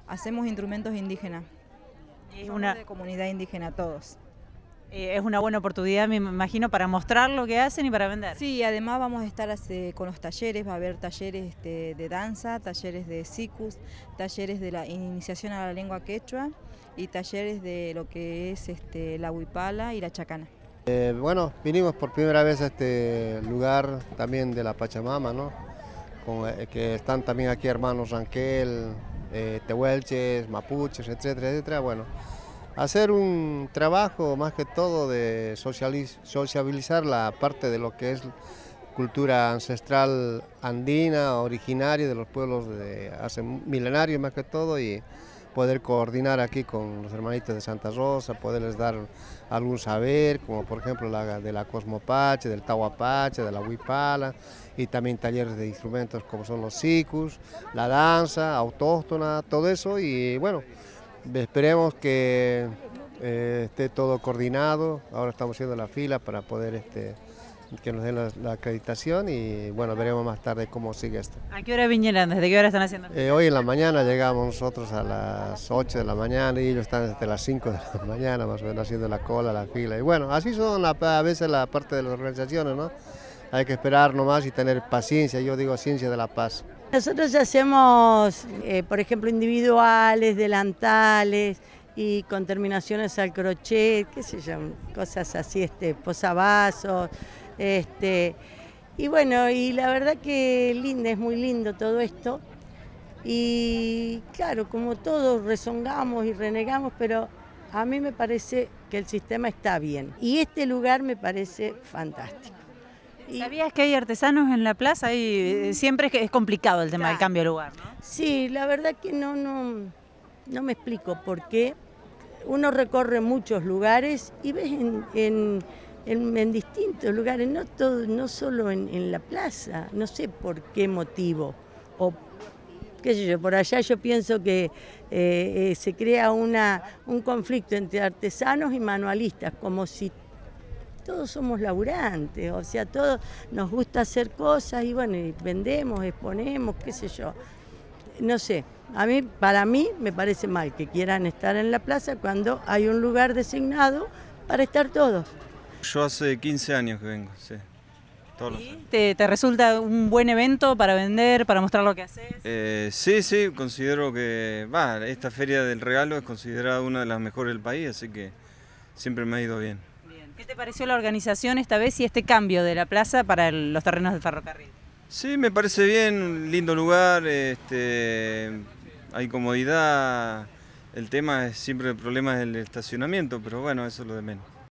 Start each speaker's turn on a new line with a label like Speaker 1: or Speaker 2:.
Speaker 1: Hacemos instrumentos indígenas.
Speaker 2: Es
Speaker 1: Somos de comunidad indígena todos.
Speaker 2: es una buena oportunidad, me imagino, para mostrar lo que hacen y para vender.
Speaker 1: Sí, además vamos a estar con los talleres, va a haber talleres de danza, talleres de sikus, talleres de la iniciación a la lengua quechua y talleres de lo que es la huipala y la chacana.
Speaker 3: Bueno, vinimos por primera vez a este lugar también de la Pachamama, ¿no? Que están también aquí hermanos Ranquel, tehuelches, mapuches, etcétera, etcétera. Bueno, hacer un trabajo más que todo de sociabilizar la parte de lo que es cultura ancestral andina, originaria de los pueblos de hace milenarios más que todo, y poder coordinar aquí con los hermanitos de Santa Rosa, poderles dar algún saber, como por ejemplo de la Cosmopache, del Tahuapache, de la Huipala, y también talleres de instrumentos como son los sikus, la danza autóctona, todo eso, y bueno, esperemos que esté todo coordinado. Ahora estamos haciendo la fila para poder que nos den la acreditación, y bueno, veremos más tarde cómo sigue esto.
Speaker 2: ¿A qué hora vinieron? ¿Desde qué hora están haciendo?
Speaker 3: Hoy en la mañana llegamos nosotros a las 8 de la mañana y ellos están desde las 5 de la mañana más o menos haciendo la cola, la fila. Y bueno, así son a veces la parte de las organizaciones, ¿no? Hay que esperar nomás y tener paciencia, yo digo ciencia de la paz.
Speaker 4: Nosotros hacemos, por ejemplo, individuales, delantales y con terminaciones al crochet, qué sé yo, cosas así, posavasos, y bueno, y la verdad que es muy lindo todo esto. Y claro, como todos rezongamos y renegamos, pero a mí me parece que el sistema está bien. Y este lugar me parece fantástico.
Speaker 2: ¿Sabías que hay artesanos en la plaza? Y siempre es complicado el tema del cambio de lugar, ¿no?
Speaker 4: Sí, la verdad que no me explico por qué. Uno recorre muchos lugares y ves en distintos lugares, no solo en la plaza, no sé por qué motivo, o qué sé yo, por allá yo pienso que se crea un conflicto entre artesanos y manualistas, como si todos somos laburantes, o sea, todos nos gusta hacer cosas y bueno, y vendemos, exponemos, qué sé yo. No sé, para mí me parece mal que quieran estar en la plaza cuando hay un lugar designado para estar todos.
Speaker 5: Yo hace 15 años que vengo, sí. Todos los años.
Speaker 2: ¿Te resulta un buen evento para vender, para mostrar lo que haces?
Speaker 5: Sí, considero que esta Feria del Regalo es considerada una de las mejores del país, así que siempre me ha ido bien.
Speaker 2: ¿Qué te pareció la organización esta vez y este cambio de la plaza para los terrenos del ferrocarril?
Speaker 5: Sí, me parece bien, un lindo lugar, hay comodidad, el problema es el estacionamiento, pero bueno, eso es lo de menos.